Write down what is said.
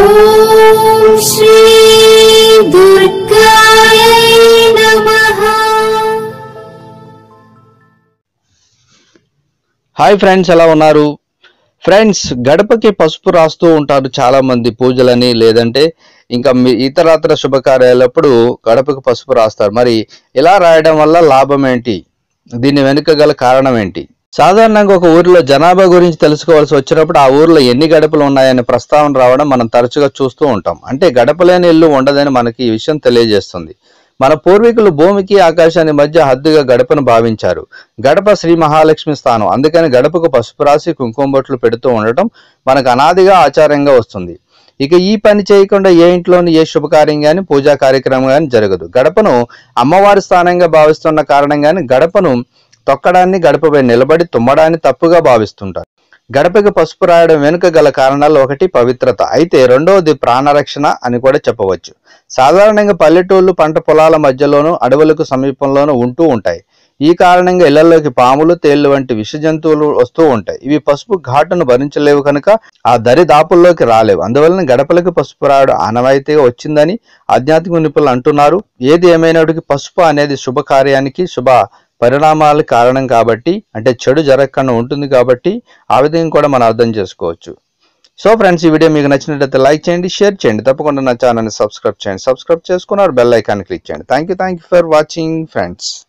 ఓం శ్రీ దుర్గాయ నమః. Hi friends, ఎలా ఉన్నారు ఫ్రెండ్స్? గడపకి పసుపు రాస్తూ ఉంటారు చాలా మంది, పూజలని లేదంటే ఇంకా ఇతరత్ర శుభకార్యాలప్పుడు గడపకి పసుపు రాస్తారు. మరి ఇలా రాయడం వల్ల లాభం ఏంటి? దీని వెనుక గల కారణం ఏంటి? సాధారణంగా ఒక ఊరిలో జనాభా గురించి తెలుసుకోవాల్సి వచ్చినప్పుడు ఆ ఊరిలో ఎన్ని గడపలు ఉన్నాయనే ప్రస్తావన రావడం మనం తరచుగా చూస్తూ ఉంటాం. అంటే గడపలేని ఇల్లు ఉండదని మనకి ఈ విషయం తెలియజేస్తుంది. మన పూర్వీకులు భూమికి ఆకాశాన్ని మధ్య హద్దుగా గడపను భావించారు. గడప శ్రీ మహాలక్ష్మి స్థానం, అందుకని గడపకు పసుపు రాసి కుంకుమ బొట్లు పెడుతూ ఉండటం మనకు అనాదిగా ఆచారంగా వస్తుంది. ఇక ఈ పని చేయకుండా ఏ ఇంట్లోని ఏ శుభకార్యం కానీ పూజా కార్యక్రమం కానీ జరగదు. గడపను అమ్మవారి స్థానంగా భావిస్తున్న కారణంగానే గడపను తొక్కడాన్ని, గడపపై నిలబడి తుమ్మడాన్ని తప్పుగా భావిస్తుంటారు. గడపకి పసుపు రాయడం వెనుక గల కారణాలు ఒకటి పవిత్రత, అయితే రెండవది ప్రాణరక్షణ అని కూడా చెప్పవచ్చు. సాధారణంగా పల్లెటూళ్ళు పంట పొలాల మధ్యలోనూ అడవులకు సమీపంలోనూ ఉంటూ ఉంటాయి. ఈ కారణంగా ఇళ్లలోకి పాములు, తేళ్లు వంటి విష జంతువులు వస్తూ ఉంటాయి. ఇవి పసుపు ఘాటును భరించలేవు కనుక ఆ దరిదాపుల్లోకి రాలేవు. అందువలన గడపలకు పసుపు రాయడం ఆనవాయితీగా వచ్చిందని ఆధ్యాత్మిక నిపుణులు అంటున్నారు. ఏది ఏమైనప్పటికీ పసుపు అనేది శుభకార్యానికి, శుభ పరిణామాలకు కారణం కాబట్టి, అంటే చెడు జరగకుండా ఉంటుంది కాబట్టి ఆ విధంగా కూడా మనం అర్థం చేసుకోవచ్చు. సో ఫ్రెండ్స్, ఈ వీడియో మీకు నచ్చినట్లయితే లైక్ చేయండి, షేర్ చేయండి, తప్పకుండా నా ఛానల్ని సబ్స్క్రైబ్ చేయండి. సబ్స్క్రైబ్ చేసుకున్నారు బెల్ ఐకాన్ క్లిక్ చేయండి. Thank you for watching friends.